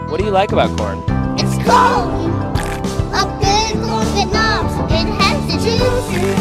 What do you like about corn? It's cold. A good corn good knobs. It has the juice.